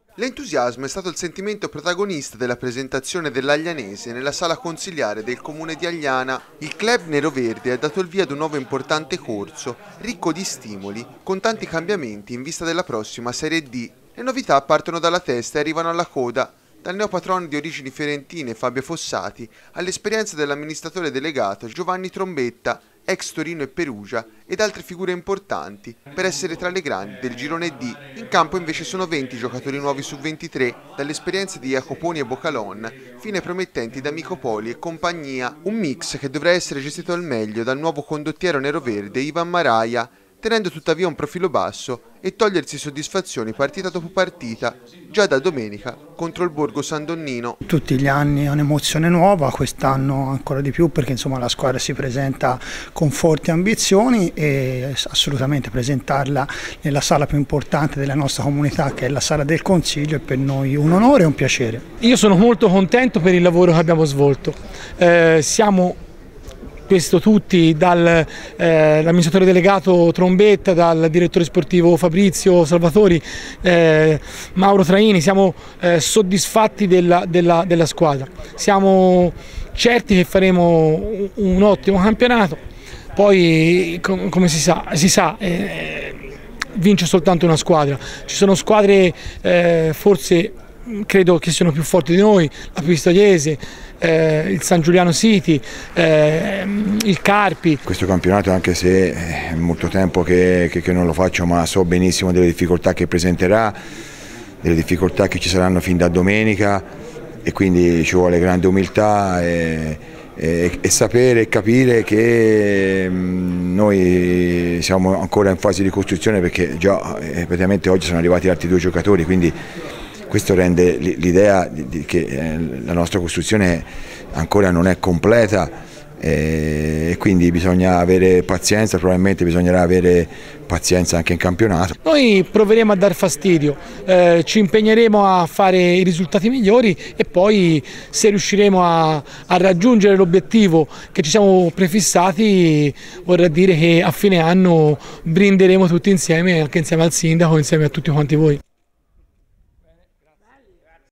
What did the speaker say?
L'entusiasmo è stato il sentimento protagonista della presentazione dell'Aglianese nella sala consiliare del comune di Agliana. Il club neroverde ha dato il via ad un nuovo importante corso, ricco di stimoli, con tanti cambiamenti in vista della prossima Serie D. Le novità partono dalla testa e arrivano alla coda. Dal neopatrono di origini fiorentine Fabio Fossati all'esperienza dell'amministratore delegato Giovanni Trombetta, ex Torino e Perugia, ed altre figure importanti per essere tra le grandi del girone D. In campo invece sono 20 giocatori nuovi su 23, dall'esperienza di Jacoponi e Bocalon, fine promettenti da Micopoli e compagnia, un mix che dovrà essere gestito al meglio dal nuovo condottiero neroverde Ivan Maraia, tenendo tuttavia un profilo basso e togliersi soddisfazioni partita dopo partita, già da domenica contro il Borgo San Donnino. Tutti gli anni è un'emozione nuova, quest'anno ancora di più perché insomma la squadra si presenta con forti ambizioni e assolutamente presentarla nella sala più importante della nostra comunità, che è la sala del Consiglio, è per noi un onore e un piacere. Io sono molto contento per il lavoro che abbiamo svolto. Siamo questo tutti, dall'amministratore delegato Trombetta, dal direttore sportivo Fabrizio Salvatori, Mauro Traini, siamo soddisfatti della squadra. Siamo certi che faremo un ottimo campionato, poi come si sa vince soltanto una squadra. Ci sono squadre forse credo che siano più forti di noi, la Pistoiese, il San Giuliano City, il Carpi. Questo campionato, anche se è molto tempo che non lo faccio, ma so benissimo delle difficoltà che presenterà, delle difficoltà che ci saranno fin da domenica, e quindi ci vuole grande umiltà e sapere e capire che noi siamo ancora in fase di costruzione, perché già praticamente oggi sono arrivati altri 2 giocatori, quindi questo rende l'idea che la nostra costruzione ancora non è completa, e quindi bisogna avere pazienza, probabilmente bisognerà avere pazienza anche in campionato. Noi proveremo a dar fastidio, ci impegneremo a fare i risultati migliori e poi se riusciremo a raggiungere l'obiettivo che ci siamo prefissati, vorrà dire che a fine anno brinderemo tutti insieme, anche insieme al sindaco, insieme a tutti quanti voi.